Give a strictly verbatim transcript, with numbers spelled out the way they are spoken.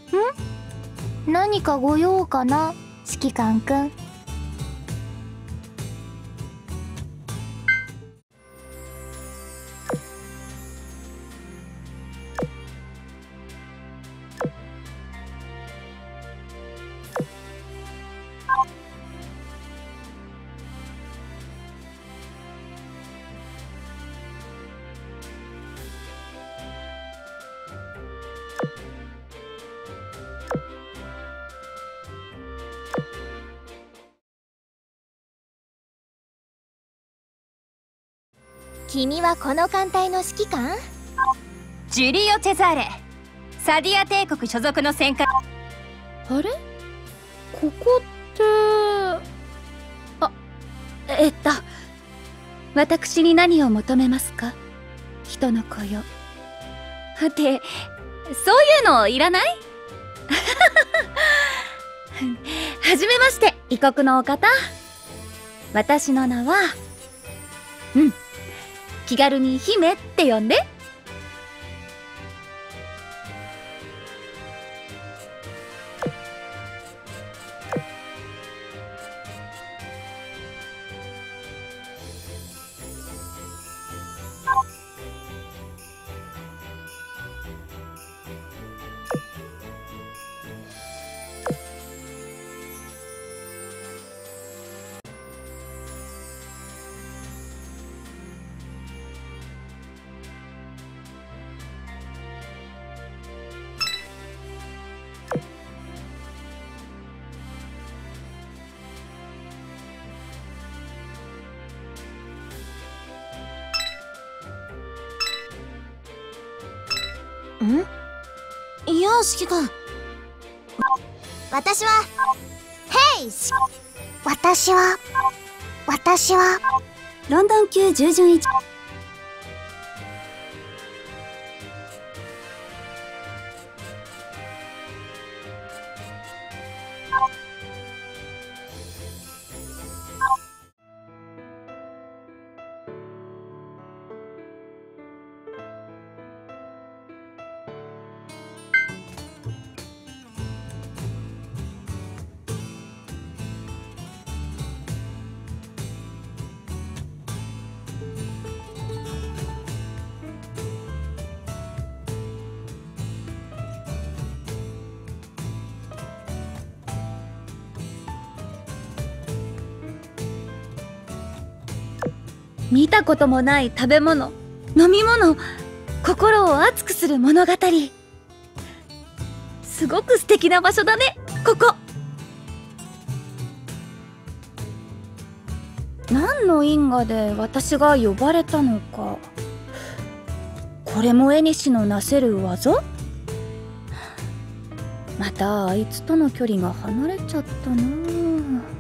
何かご用かな、指揮官くん。君はこの艦隊の指揮官？ ジュリオ・チェザーレ、サディア帝国所属の戦艦。 あれ？ここって…あ、えっと私に何を求めますか？人の子よ。ってそういうのいらない？はじめまして、異国のお方。私の名は…うん気軽に姫って呼んで。 ん？いや、指揮官。私は、ヘイし私は、私は、 ロンドン級従順一。見たこともない食べ物、飲み物、心を熱くする物語。すごく素敵な場所だね、ここ。何の因果で私が呼ばれたのか。これも縁のなせる技？またあいつとの距離が離れちゃったなぁ。